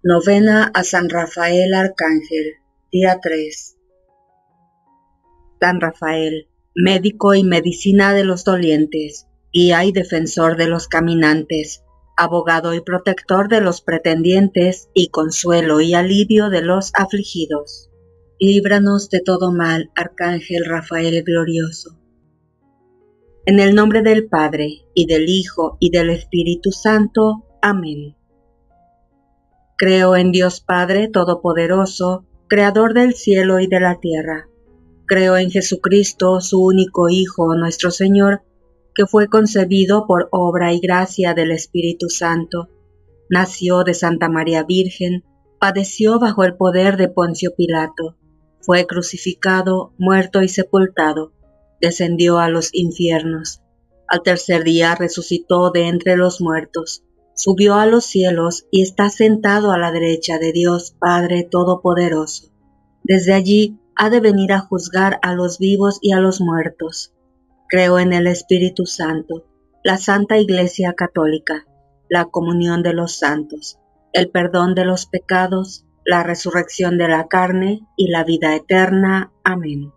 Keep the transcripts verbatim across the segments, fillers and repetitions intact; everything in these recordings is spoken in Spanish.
Novena a San Rafael Arcángel, día tres. San Rafael, médico y medicina de los dolientes, guía y defensor de los caminantes, abogado y protector de los pretendientes, y consuelo y alivio de los afligidos. Líbranos de todo mal, Arcángel Rafael glorioso. En el nombre del Padre, y del Hijo, y del Espíritu Santo. Amén. Creo en Dios Padre Todopoderoso, Creador del cielo y de la tierra. Creo en Jesucristo, su único Hijo, nuestro Señor, que fue concebido por obra y gracia del Espíritu Santo. Nació de Santa María Virgen, padeció bajo el poder de Poncio Pilato, fue crucificado, muerto y sepultado, descendió a los infiernos. Al tercer día resucitó de entre los muertos, subió a los cielos y está sentado a la derecha de Dios Padre Todopoderoso. Desde allí ha de venir a juzgar a los vivos y a los muertos. Creo en el Espíritu Santo, la Santa Iglesia Católica, la comunión de los santos, el perdón de los pecados, la resurrección de la carne y la vida eterna. Amén.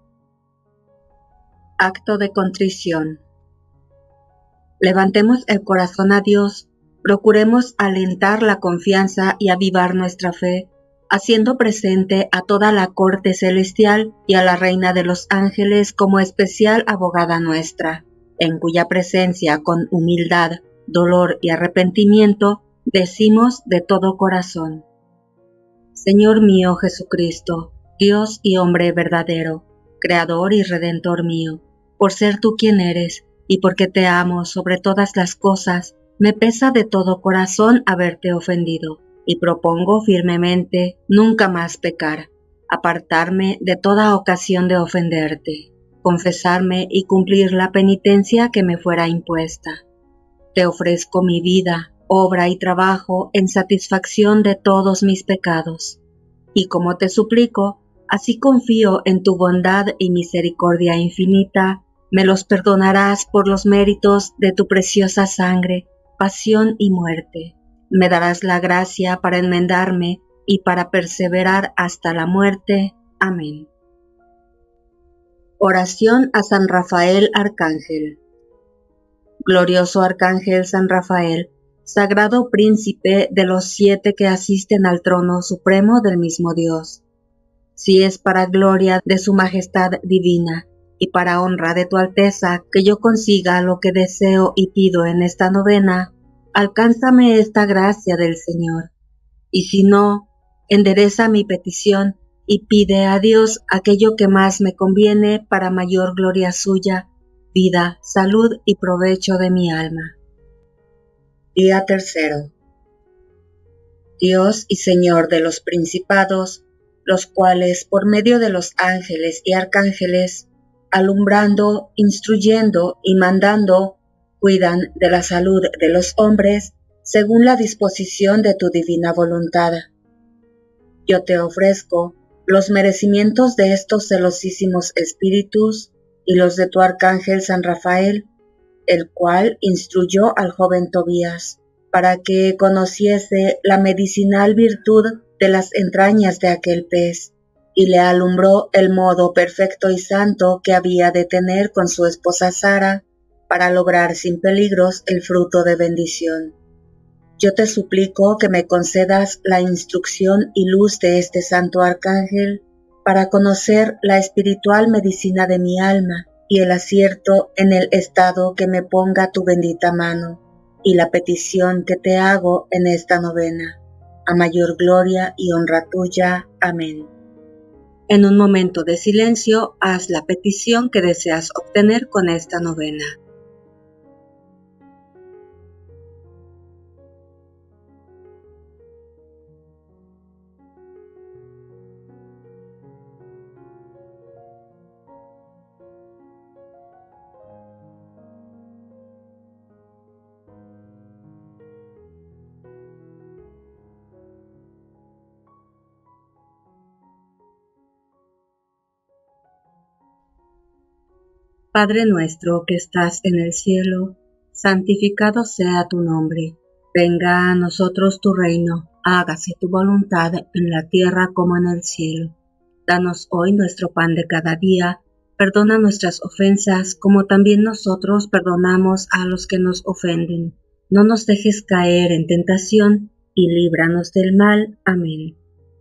Acto de contrición. Levantemos el corazón a Dios, procuremos alentar la confianza y avivar nuestra fe, haciendo presente a toda la corte celestial y a la Reina de los ángeles como especial abogada nuestra, en cuya presencia con humildad, dolor y arrepentimiento decimos de todo corazón: Señor mío Jesucristo, Dios y hombre verdadero, Creador y Redentor mío, por ser tú quien eres, y porque te amo sobre todas las cosas, me pesa de todo corazón haberte ofendido, y propongo firmemente nunca más pecar, apartarme de toda ocasión de ofenderte, confesarme y cumplir la penitencia que me fuera impuesta. Te ofrezco mi vida, obra y trabajo en satisfacción de todos mis pecados, y como te suplico, así confío en tu bondad y misericordia infinita, me los perdonarás por los méritos de tu preciosa sangre, pasión y muerte. Me darás la gracia para enmendarme y para perseverar hasta la muerte. Amén. Oración a San Rafael Arcángel. Glorioso Arcángel San Rafael, sagrado príncipe de los siete que asisten al trono supremo del mismo Dios. Si es para gloria de su majestad divina y para honra de tu alteza que yo consiga lo que deseo y pido en esta novena, alcánzame esta gracia del Señor. Y si no, endereza mi petición y pide a Dios aquello que más me conviene para mayor gloria suya, vida, salud y provecho de mi alma. Día tercero. Dios y Señor de los principados, los cuales por medio de los ángeles y arcángeles, alumbrando, instruyendo y mandando, cuidan de la salud de los hombres según la disposición de tu divina voluntad. Yo te ofrezco los merecimientos de estos celosísimos espíritus y los de tu arcángel San Rafael, el cual instruyó al joven Tobías para que conociese la medicinal virtud de las entrañas de aquel pez, y le alumbró el modo perfecto y santo que había de tener con su esposa Sara, para lograr sin peligros el fruto de bendición. Yo te suplico que me concedas la instrucción y luz de este santo arcángel, para conocer la espiritual medicina de mi alma, y el acierto en el estado que me ponga tu bendita mano, y la petición que te hago en esta novena, a mayor gloria y honra tuya. Amén. En un momento de silencio, haz la petición que deseas obtener con esta novena. Padre nuestro que estás en el cielo, santificado sea tu nombre. Venga a nosotros tu reino. hágase tu voluntad en la tierra como en el cielo. Danos hoy nuestro pan de cada día, perdona nuestras ofensas como también nosotros perdonamos a los que nos ofenden. No nos dejes caer en tentación y líbranos del mal. Amén.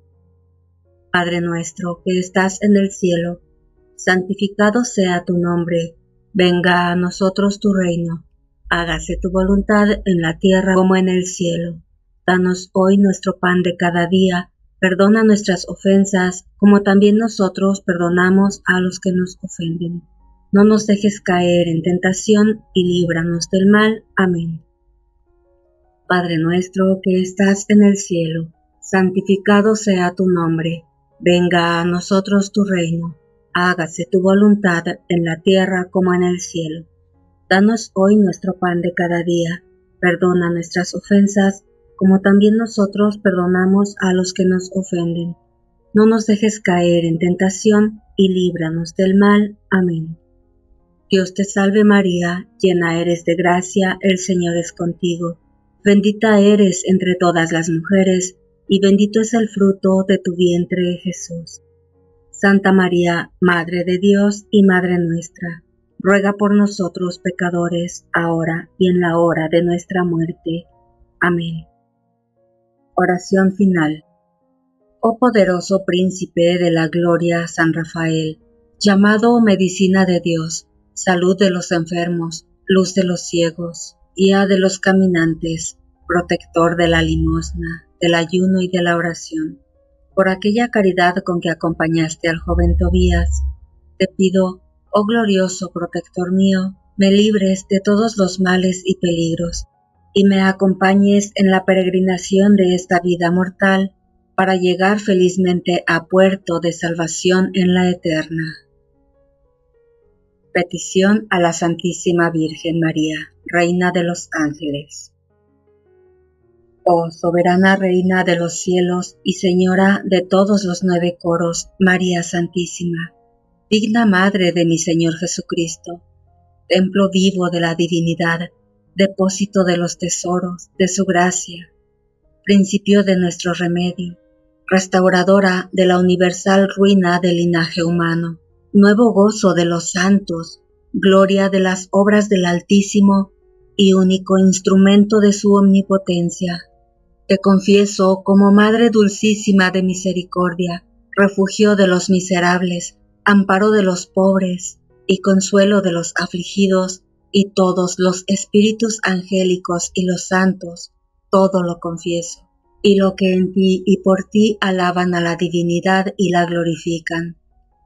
Padre nuestro que estás en el cielo, santificado sea tu nombre, venga a nosotros tu reino, hágase tu voluntad en la tierra como en el cielo. Danos hoy nuestro pan de cada día, perdona nuestras ofensas como también nosotros perdonamos a los que nos ofenden. No nos dejes caer en tentación y líbranos del mal. Amén. Padre nuestro que estás en el cielo, santificado sea tu nombre, venga a nosotros tu reino, hágase tu voluntad en la tierra como en el cielo. Danos hoy nuestro pan de cada día, perdona nuestras ofensas, como también nosotros perdonamos a los que nos ofenden. No nos dejes caer en tentación y líbranos del mal. Amén. Dios te salve María, llena eres de gracia, el Señor es contigo. Bendita eres entre todas las mujeres, y bendito es el fruto de tu vientre, Jesús. Santa María, Madre de Dios y Madre nuestra, ruega por nosotros pecadores, ahora y en la hora de nuestra muerte. Amén. Oración final. Oh poderoso príncipe de la gloria, San Rafael, llamado medicina de Dios, salud de los enfermos, luz de los ciegos, guía de los caminantes, protector de la limosna, del ayuno y de la oración. Por aquella caridad con que acompañaste al joven Tobías, te pido, oh glorioso protector mío, me libres de todos los males y peligros, y me acompañes en la peregrinación de esta vida mortal, para llegar felizmente a puerto de salvación en la eterna. Petición a la Santísima Virgen María, Reina de los Ángeles. Oh soberana Reina de los cielos y Señora de todos los nueve coros, María Santísima, digna Madre de mi Señor Jesucristo, templo vivo de la divinidad, depósito de los tesoros de su gracia, principio de nuestro remedio, restauradora de la universal ruina del linaje humano, nuevo gozo de los santos, gloria de las obras del Altísimo y único instrumento de su omnipotencia. Te confieso como Madre dulcísima de misericordia, refugio de los miserables, amparo de los pobres y consuelo de los afligidos, y todos los espíritus angélicos y los santos, todo lo confieso, y lo que en ti y por ti alaban a la divinidad y la glorifican.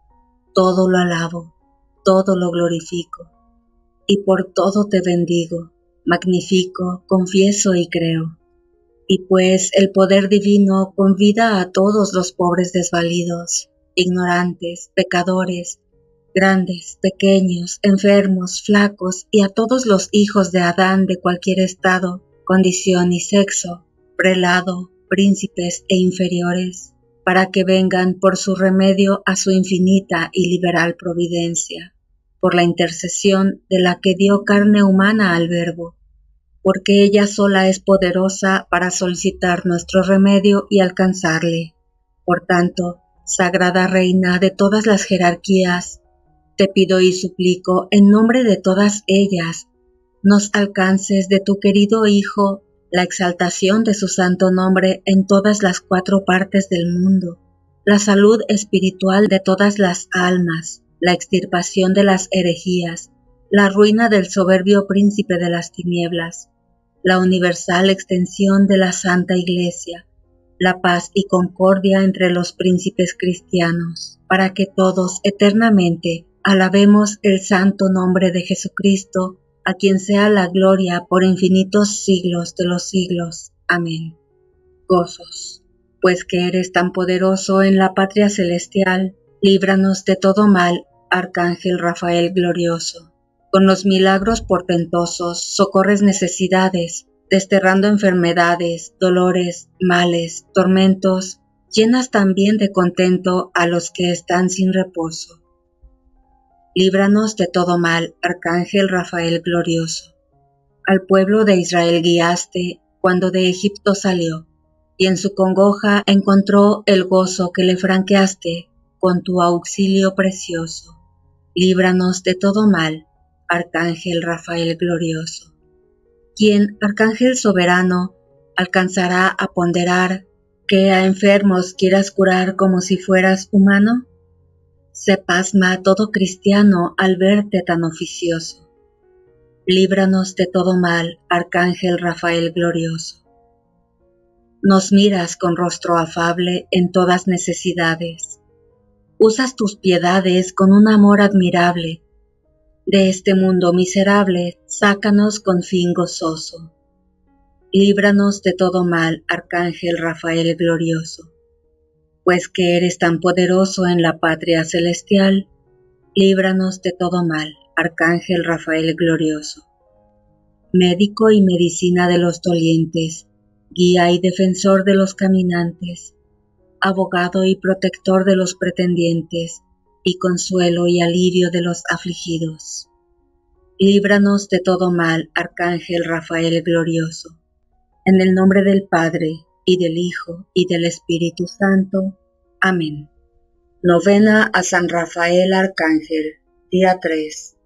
Todo lo alabo, todo lo glorifico, y por todo te bendigo, magnifico, confieso y creo. Y pues el poder divino convida a todos los pobres desvalidos, ignorantes, pecadores, grandes, pequeños, enfermos, flacos, y a todos los hijos de Adán de cualquier estado, condición y sexo, prelado, príncipes e inferiores, para que vengan por su remedio a su infinita y liberal providencia, por la intercesión de la que dio carne humana al Verbo, porque ella sola es poderosa para solicitar nuestro remedio y alcanzarle. Por tanto, Sagrada Reina de todas las jerarquías, te pido y suplico en nombre de todas ellas, nos alcances de tu querido Hijo la exaltación de su santo nombre en todas las cuatro partes del mundo, la salud espiritual de todas las almas, la extirpación de las herejías, la ruina del soberbio príncipe de las tinieblas, la universal extensión de la Santa Iglesia, la paz y concordia entre los príncipes cristianos, para que todos eternamente alabemos el santo nombre de Jesucristo, a quien sea la gloria por infinitos siglos de los siglos. Amén. Gozos, pues que eres tan poderoso en la patria celestial, líbranos de todo mal, Arcángel Rafael glorioso. Con los milagros portentosos socorres necesidades, desterrando enfermedades, dolores, males, tormentos, llenas también de contento a los que están sin reposo. Líbranos de todo mal, Arcángel Rafael glorioso. Al pueblo de Israel guiaste cuando de Egipto salió. y en su congoja encontró el gozo que le franqueaste con tu auxilio precioso. Líbranos de todo mal, Arcángel Rafael glorioso. Quien, Arcángel soberano, alcanzará a ponderar que a enfermos quieras curar como si fueras humano? Se pasma todo cristiano al verte tan oficioso. Líbranos de todo mal, Arcángel Rafael glorioso. Nos miras con rostro afable en todas necesidades. Usas tus piedades con un amor admirable. De este mundo miserable, sácanos con fin gozoso. Líbranos de todo mal, Arcángel Rafael glorioso. Pues que eres tan poderoso en la patria celestial, líbranos de todo mal, Arcángel Rafael glorioso. Médico y medicina de los dolientes, guía y defensor de los caminantes, abogado y protector de los pretendientes, y consuelo y alivio de los afligidos. Líbranos de todo mal, Arcángel Rafael glorioso. En el nombre del Padre, y del Hijo, y del Espíritu Santo. Amén. Novena a San Rafael Arcángel, día tres.